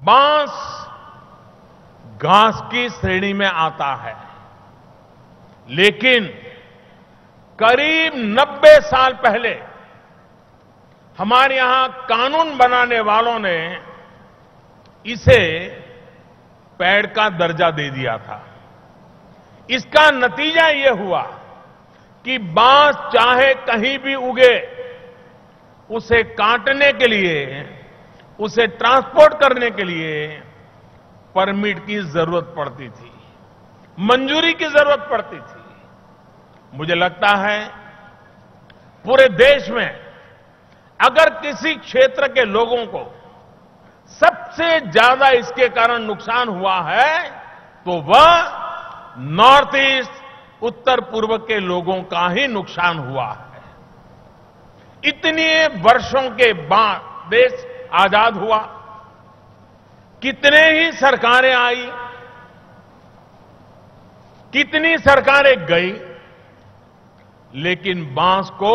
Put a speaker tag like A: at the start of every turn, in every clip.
A: बांस घास की श्रेणी में आता है, लेकिन करीब 90 साल पहले हमारे यहां कानून बनाने वालों ने इसे पेड़ का दर्जा दे दिया था। इसका नतीजा यह हुआ कि बांस चाहे कहीं भी उगे, उसे काटने के लिए, उसे ट्रांसपोर्ट करने के लिए परमिट की जरूरत पड़ती थी, मंजूरी की जरूरत पड़ती थी। मुझे लगता है पूरे देश में अगर किसी क्षेत्र के लोगों को सबसे ज्यादा इसके कारण नुकसान हुआ है तो वह नॉर्थ ईस्ट, उत्तर पूर्व के लोगों का ही नुकसान हुआ है। इतने वर्षों के बाद देश आजाद हुआ, कितने ही सरकारें आई, कितनी सरकारें गई, लेकिन बांस को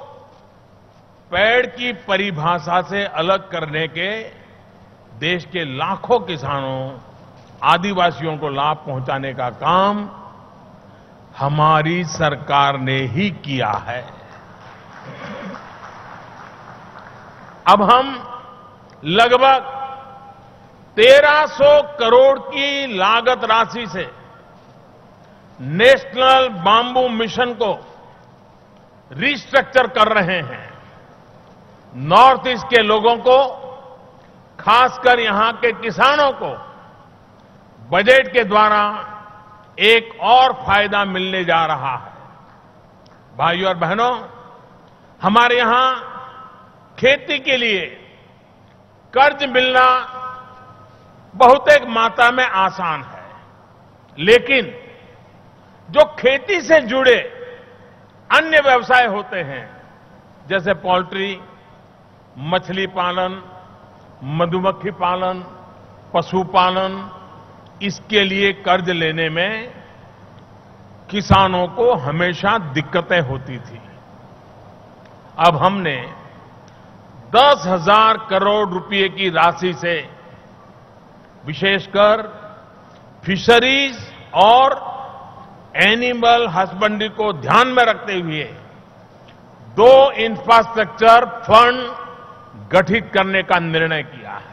A: पेड़ की परिभाषा से अलग करने के देश के लाखों किसानों, आदिवासियों को लाभ पहुंचाने का काम हमारी सरकार ने ही किया है। अब हम लगभग 1300 करोड़ की लागत राशि से नेशनल बाम्बू मिशन को रिस्ट्रक्चर कर रहे हैं। नॉर्थ ईस्ट के लोगों को, खासकर यहां के किसानों को बजट के द्वारा एक और फायदा मिलने जा रहा है। भाइयों और बहनों, हमारे यहां खेती के लिए कर्ज मिलना बहुत एक मात्रा में आसान है, लेकिन जो खेती से जुड़े अन्य व्यवसाय होते हैं, जैसे पोल्ट्री, मछली पालन, मधुमक्खी पालन, पशुपालन, इसके लिए कर्ज लेने में किसानों को हमेशा दिक्कतें होती थी। अब हमने 10,000 करोड़ रुपए की राशि से विशेषकर फिशरीज और एनिमल हस्बेंड्री को ध्यान में रखते हुए 2 इंफ्रास्ट्रक्चर फंड गठित करने का निर्णय किया है।